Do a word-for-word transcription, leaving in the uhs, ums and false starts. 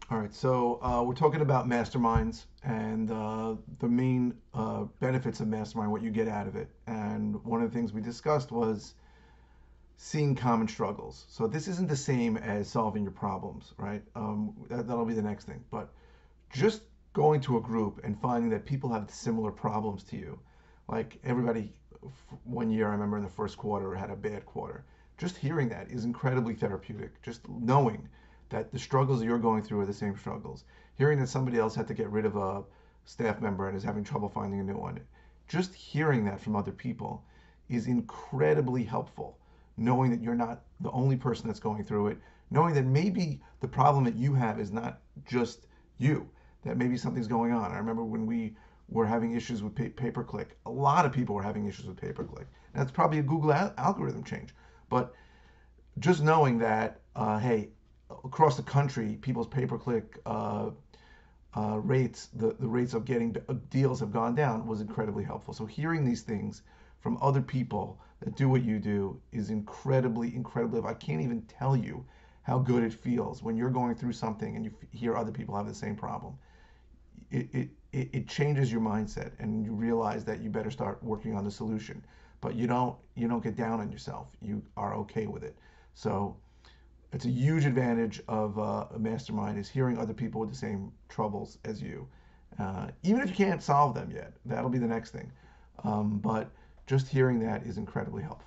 All right, so uh, we're talking about masterminds and uh, the main uh, benefits of mastermind, what you get out of it. And one of the things we discussed was seeing common struggles. So this isn't the same as solving your problems, right? Um, that, that'll be the next thing. But just going to a group and finding that people have similar problems to you, like everybody, one year I remember in the first quarter had a bad quarter. Just hearing that is incredibly therapeutic. Just knowing that the struggles you're going through are the same struggles. Hearing that somebody else had to get rid of a staff member and is having trouble finding a new one. Just hearing that from other people is incredibly helpful. Knowing that you're not the only person that's going through it, knowing that maybe the problem that you have is not just you, that maybe something's going on. I remember when we were having issues with pay per click, a lot of people were having issues with pay per click. And that's probably a Google al- algorithm change. But just knowing that, uh, hey, across the country, people's pay per click uh, uh, rates, the, the rates of getting deals have gone down was incredibly helpful. So hearing these things from other people that do what you do is incredibly, incredibly. I can't even tell you how good it feels when you're going through something and you hear other people have the same problem. It, it, it, it changes your mindset and you realize that you better start working on the solution. But you don't you don't get down on yourself. You are okay with it. So it's a huge advantage of uh, a mastermind is hearing other people with the same troubles as you. Uh, even if you can't solve them yet, that'll be the next thing. Um, but just hearing that is incredibly helpful.